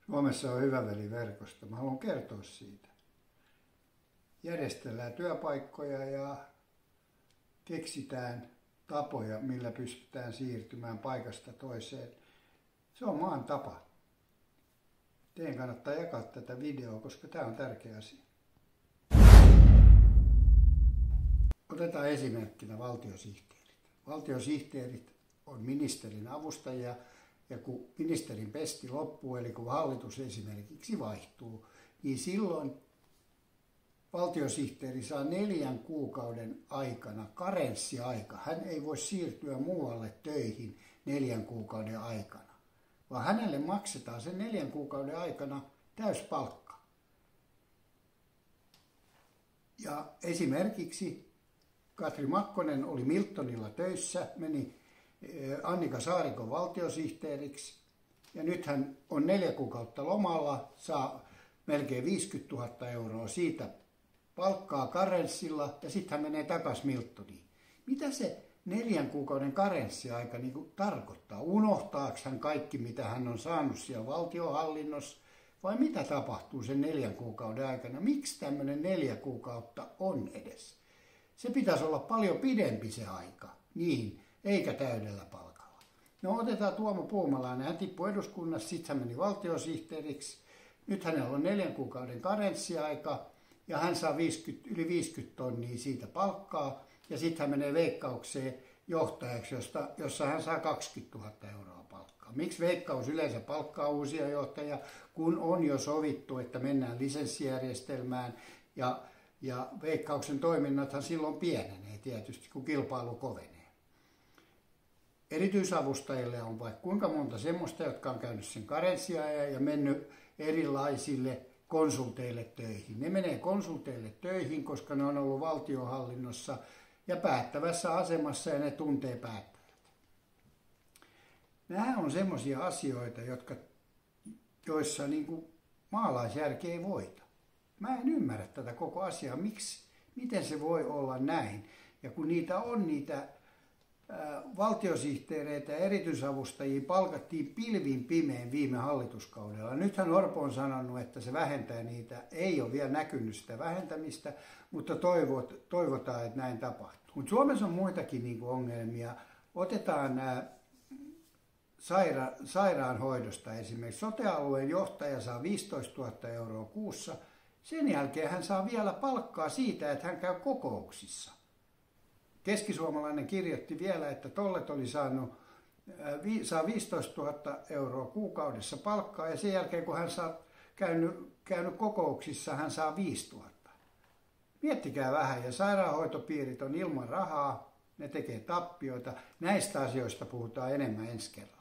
Suomessa on Hyvä Veli-verkosto. Mä haluan kertoa siitä. Järjestellään työpaikkoja ja keksitään tapoja, millä pystytään siirtymään paikasta toiseen. Se on maan tapa. Teidän kannattaa jakaa tätä videoa, koska tämä on tärkeä asia. Otetaan esimerkkinä valtiosihteerit. Valtiosihteerit on ministerin avustajia, ja kun ministerin pesti loppuu, eli kun hallitus esimerkiksi vaihtuu, niin silloin valtiosihteeri saa 4 kuukauden aikana karenssiaika. Hän ei voi siirtyä muualle töihin 4 kuukauden aikana, vaan hänelle maksetaan sen 4 kuukauden aikana täyspalkka. Ja esimerkiksi Katri Makkonen oli Miltonilla töissä, meni Annika Saarikon valtiosihteeriksi ja nyt hän on 4 kuukautta lomalla, saa melkein 50 000 euroa siitä palkkaa karenssilla ja sitten hän menee takaisin Miltoniin. Mitä se 4 kuukauden karenssiaika niin tarkoittaa? Unohtaako hän kaikki, mitä hän on saanut siellä valtionhallinnossa vai mitä tapahtuu sen 4 kuukauden aikana? Miksi tämmöinen 4 kuukautta on edes? Se pitäisi olla paljon pidempi se aika, niin, eikä täydellä palkalla. No otetaan Tuomo Puumalainen, hän tippui eduskunnassa, sitten hän meni valtiosihteeriksi. Nyt hänellä on 4 kuukauden karenssiaika ja hän saa yli 50 tonnia siitä palkkaa. Ja sitten hän menee Veikkaukseen johtajaksi, jossa hän saa 20 000 euroa palkkaa. Miksi Veikkaus yleensä palkkaa uusia johtajia, kun on jo sovittu, että mennään lisenssijärjestelmään ja Veikkauksen toiminnathan silloin pienenee tietysti, kun kilpailu kovenee. Erityisavustajille on vaikka kuinka monta semmoista, jotka on käynyt sen karenssiajan ja mennyt erilaisille konsulteille töihin. Ne menee konsulteille töihin, koska ne on ollut valtionhallinnossa ja päättävässä asemassa ja ne tuntee päättäjät. Nämä on semmoisia asioita, joissa niin kuin maalaisjärki ei voita. Mä en ymmärrä tätä koko asiaa, miten se voi olla näin. Ja kun niitä on niitä valtiosihteereitä ja erityisavustajia palkattiin pilvin pimein viime hallituskaudella. Nythän Orpo on sanonut, että se vähentää niitä. Ei ole vielä näkynyt sitä vähentämistä, mutta toivotaan, että näin tapahtuu. Mutta Suomessa on muitakin niin kuin ongelmia. Otetaan nämä sairaanhoidosta esimerkiksi. Sote-alueen johtaja saa 15 000 euroa kuussa. Sen jälkeen hän saa vielä palkkaa siitä, että hän käy kokouksissa. Keskisuomalainen kirjoitti vielä, että Tollet oli saa 15 000 euroa kuukaudessa palkkaa ja sen jälkeen kun hän saa käynyt kokouksissa, hän saa 5 000. Miettikää vähän, ja sairaanhoitopiirit on ilman rahaa, ne tekee tappioita. Näistä asioista puhutaan enemmän ensi kerralla.